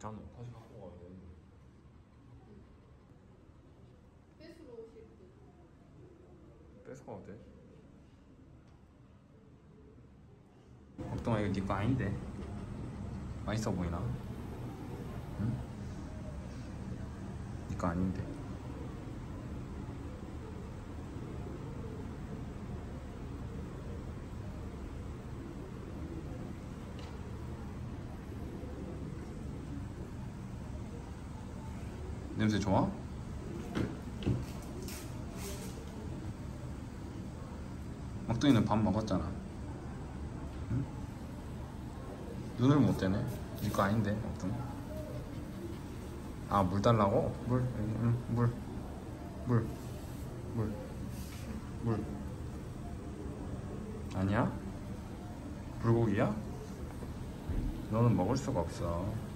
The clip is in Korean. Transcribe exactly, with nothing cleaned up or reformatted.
어떡하노? 다시 갖고 가야 돼. 뺏으러 오실 때. 뺏어가도 돼? 먹동아 이거 네 거 아닌데? 맛있어 보이나? 응? 네 거 아닌데. 냄새 좋아? 막둥이는 밥 먹었잖아. 응? 눈을 못 떼네. 이거 아닌데 막둥이. 아, 물 달라고? 물? 응, 물. 물. 물. 물. 아니야? 불고기야? 너는 먹을 수가 없어.